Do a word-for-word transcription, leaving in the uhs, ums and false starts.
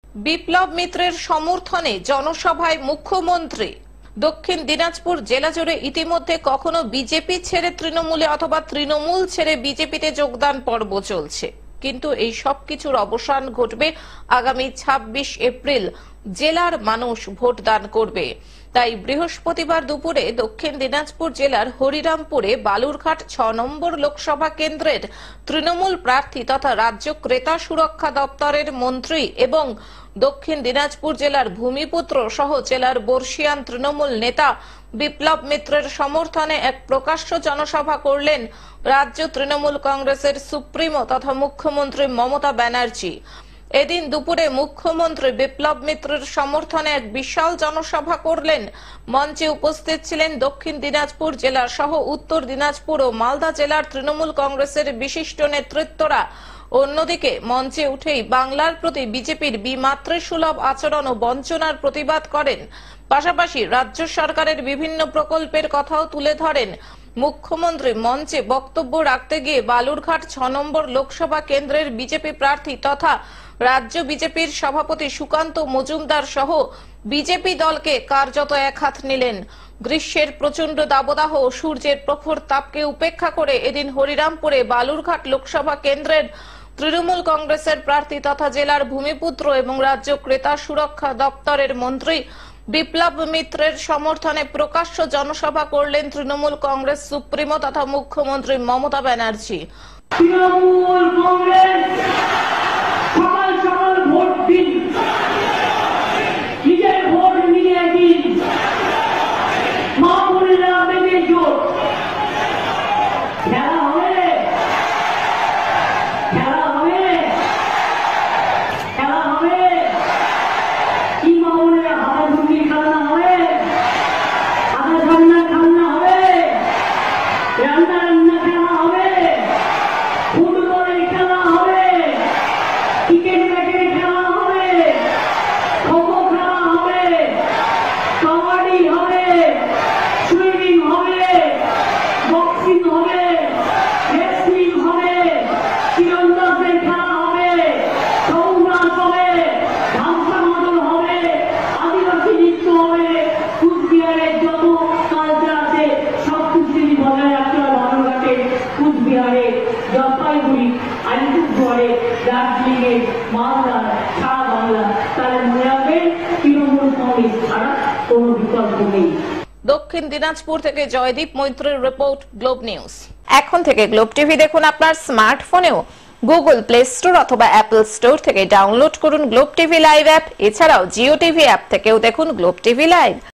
বিপ্লব মিত্রের সমর্থনে জনসভায় মুখ্যমন্ত্রী। দক্ষিণ দিনাজপুর জেলা জুড়ে ইতিমধ্যে কখনো বিজেপি ছেড়ে তৃণমূলে অথবা তৃণমূল ছেড়ে বিজেপিতে যোগদান পর্ব চলছে, কিন্তু এই সব কিছুর অবসান ঘটবে আগামী ছাব্বিশ এপ্রিল। জেলার মানুষ ভোটদান করবে। তাই বৃহস্পতিবার দুপুরে দক্ষিণ দিনাজপুর জেলার হরিরামপুরে বালুরঘাট ছ নম্বর লোকসভা কেন্দ্রের তৃণমূল প্রার্থী তথা রাজ্য ক্রেতা সুরক্ষা দপ্তরের মন্ত্রী এবং দক্ষিণ দিনাজপুর জেলার ভূমিপুত্র সহ জেলার বর্ষিয়ান তৃণমূল নেতা বিপ্লব মিত্রের সমর্থনে এক প্রকাশ্য জনসভা করলেন রাজ্য তৃণমূল কংগ্রেসের সুপ্রিমো তথা মুখ্যমন্ত্রী মমতা ব্যানার্জি। এদিন দুপুরে মুখ্যমন্ত্রী বিপ্লব মিত্রের সমর্থনে এক বিশাল জনসভা করলেন। মঞ্চে উপস্থিত ছিলেন দক্ষিণ দিনাজপুর জেলা সহ উত্তর দিনাজপুর ও মালদা জেলার তৃণমূল কংগ্রেসের বিশিষ্ট নেতৃত্বরা। অন্যদিকে মঞ্চে উঠেই বাংলার প্রতি বিজেপির বিমাতৃসুলভ আচরণ ও বঞ্চনার প্রতিবাদ করেন। পাশাপাশি রাজ্য সরকারের বিভিন্ন প্রকল্পের কথাও তুলে ধরেন। মুখ্যমন্ত্রী মঞ্চে বক্তব্য রাখতে গিয়ে বালুরঘাট ছ নম্বর লোকসভা কেন্দ্রের বিজেপি প্রার্থী তথা রাজ্য বিজেপির সভাপতি সুকান্ত মজুমদার সহ বিজেপি দলকে কার্যত একহাত নিলেন। গ্রীষ্মের প্রচন্ড দাবদাহ ও সূর্যের প্রখর তাপকে উপেক্ষা করে এদিন হরিরামপুরে বালুরঘাট লোকসভা কেন্দ্রের তৃণমূল কংগ্রেসের প্রার্থী তথা জেলার ভূমিপুত্র এবং রাজ্য ক্রেতা সুরক্ষা দপ্তরের মন্ত্রী বিপ্লব মিত্রের সমর্থনে প্রকাশ্য জনসভা করলেন তৃণমূল কংগ্রেস সুপ্রিমো তথা মুখ্যমন্ত্রী মমতা ব্যানার্জি। তৃণমূল কংগ্রেস সকাল সকাল ভোট দিন, নিজের ভোট নিয়ে দিন, মা বোনেরা বেঁধে জোট। খেলা হবে, খেলা হবে, খেলা হবে, কি মা বোনেরা হাতাঝুঁকি খেলনা হবে, হাতা ঝান্না খেলনা হবে, রান্না রান্না খেলা হবে, ফুটবলের খেলা হবে, ক্রিকেট ব্যাটের খেলা হবে, খোখো খেলা হবে, কাবাডি হবে, সুইমিং হবে, বক্সিং হবে, রেসলিং হবে, তীরন্দাজের খেলা হবে, ছৌ নাচ হবে, ধামসা মাদল হবে, আদিবাসী নৃত্য হবে, কুচবিহারের যত কালচার আছে সব কিছু বজায় রাখতে হবে। বালুরঘাটে, কুচবিহারে, জলপাইগুড়ি, আলিপুরদুয়ারে, দার্জিলিংয়ে, মালদা, সারা বাংলা। তাহলে মনে রাখবেন তৃণমূল কংগ্রেস ছাড়া কোনো বিকল্প নেই। দক্ষিণ দিনাজপুর থেকে জয়দীপ মৈত্রের রিপোর্ট, গ্লোব নিউজ। এখন থেকে গ্লোব টিভি দেখুন আপনার স্মার্টফোনেও। গুগল প্লে স্টোর অথবা অ্যাপল স্টোর থেকে ডাউনলোড করুন গ্লোব টিভি লাইভ অ্যাপ। এছাড়াও জিও টিভি অ্যাপ থেকেও দেখুন গ্লোব টিভি লাইভ।